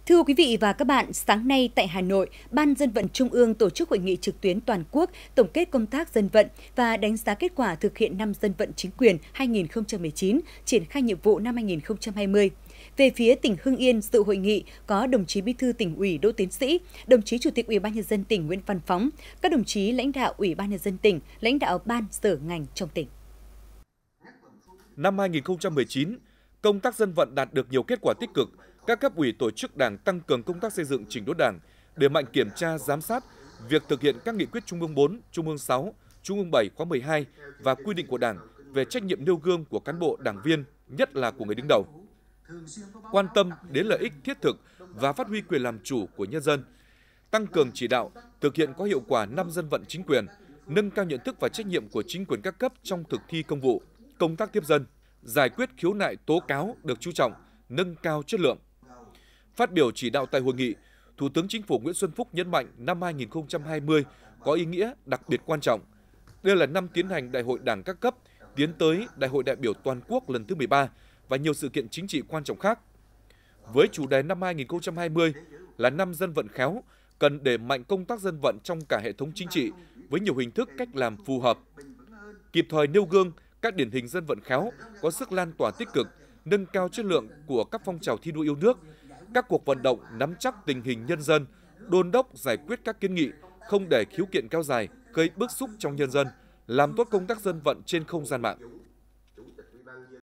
Thưa quý vị và các bạn, sáng nay tại Hà Nội, Ban Dân vận Trung ương tổ chức hội nghị trực tuyến toàn quốc tổng kết công tác dân vận và đánh giá kết quả thực hiện năm dân vận chính quyền 2019, triển khai nhiệm vụ năm 2020. Về phía tỉnh Hưng Yên, dự hội nghị có đồng chí Bí thư Tỉnh ủy Đỗ Tiến Sĩ, đồng chí Chủ tịch Ủy ban nhân dân tỉnh Nguyễn Văn Phóng, các đồng chí lãnh đạo Ủy ban nhân dân tỉnh, lãnh đạo ban sở ngành trong tỉnh. Năm 2019, công tác dân vận đạt được nhiều kết quả tích cực. Các cấp ủy tổ chức Đảng tăng cường công tác xây dựng chỉnh đốn Đảng, đẩy mạnh kiểm tra, giám sát việc thực hiện các nghị quyết Trung ương 4, Trung ương 6, Trung ương 7 khóa 12 và quy định của Đảng về trách nhiệm nêu gương của cán bộ, đảng viên, nhất là của người đứng đầu. Quan tâm đến lợi ích thiết thực và phát huy quyền làm chủ của nhân dân. Tăng cường chỉ đạo, thực hiện có hiệu quả năm dân vận chính quyền, nâng cao nhận thức và trách nhiệm của chính quyền các cấp trong thực thi công vụ, công tác tiếp dân, giải quyết khiếu nại tố cáo được chú trọng, nâng cao chất lượng. Phát biểu chỉ đạo tại hội nghị, Thủ tướng Chính phủ Nguyễn Xuân Phúc nhấn mạnh năm 2020 có ý nghĩa đặc biệt quan trọng. Đây là năm tiến hành Đại hội Đảng các cấp, tiến tới Đại hội đại biểu toàn quốc lần thứ 13 và nhiều sự kiện chính trị quan trọng khác. Với chủ đề năm 2020 là năm dân vận khéo, cần đẩy mạnh công tác dân vận trong cả hệ thống chính trị với nhiều hình thức cách làm phù hợp. Kịp thời nêu gương các điển hình dân vận khéo có sức lan tỏa tích cực, nâng cao chất lượng của các phong trào thi đua yêu nước, các cuộc vận động nắm chắc tình hình nhân dân, đôn đốc giải quyết các kiến nghị, không để khiếu kiện kéo dài, gây bức xúc trong nhân dân, làm tốt công tác dân vận trên không gian mạng.